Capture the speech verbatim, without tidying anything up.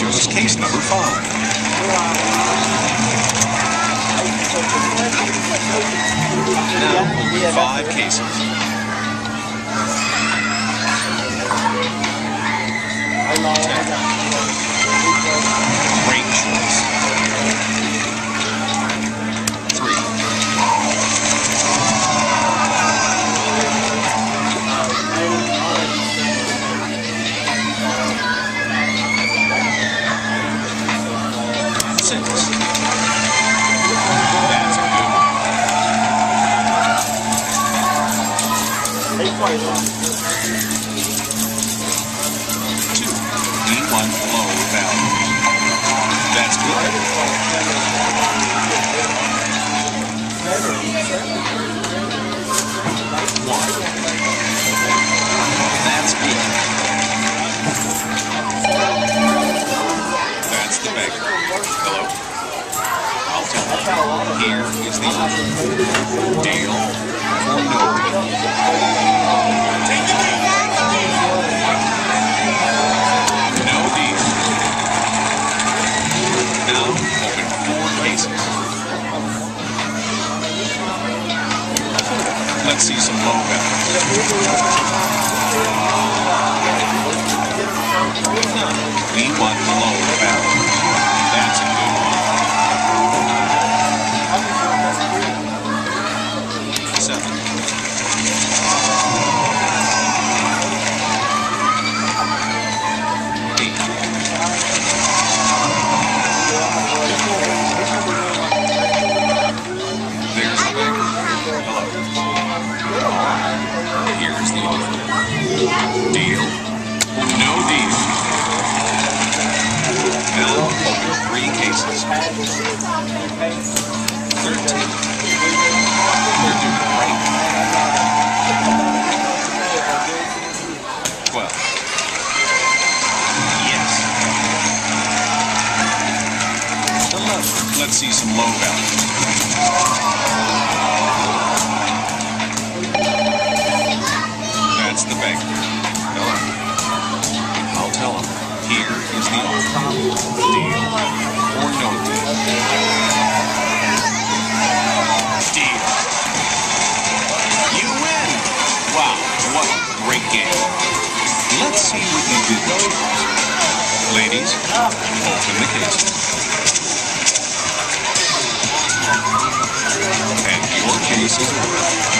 chose case number five. Now, only five cases. Ten. Great choice. Three. Six. That's a good one. Two. D one low value. That's good. One. That's good. That's the beggar. Hello? I'll tell you. Here is the offer. Deal or no deal? Take the deal. No deal. Now open four cases. Let's see some low values. We want the low value. That's a good one. Seven. Eight. There's the beggar. Hello. Here's the offer. Deal? No deal. Now open three cases. Thirteen. We're doing great. Twelve. Yes. Eleven. Let's see some low values. That's the beggar. Hello. I'll tell him. Here is the offer. Deal or no deal? Deal. You win! Wow, what a great game. Let's see what you did this year. Ladies, open the cases. And your case is over.